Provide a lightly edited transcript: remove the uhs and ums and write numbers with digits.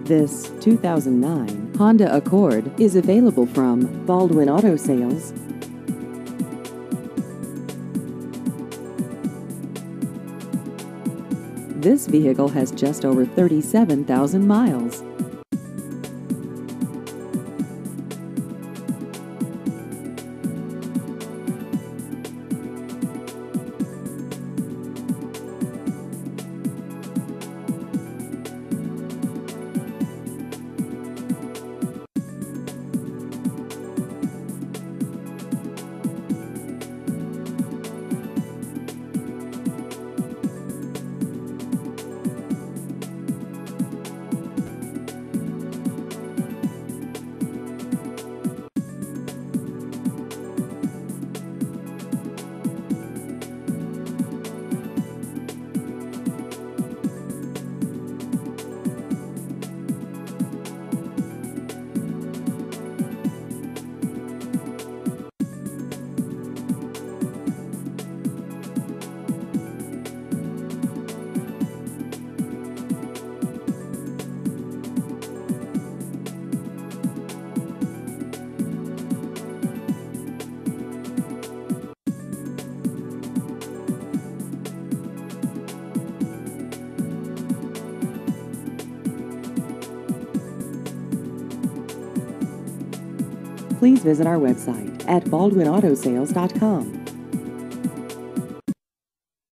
This 2009 Honda Accord is available from Baldwin Auto Sales. This vehicle has just over 37,000 miles. Please visit our website at baldwinautosales.com.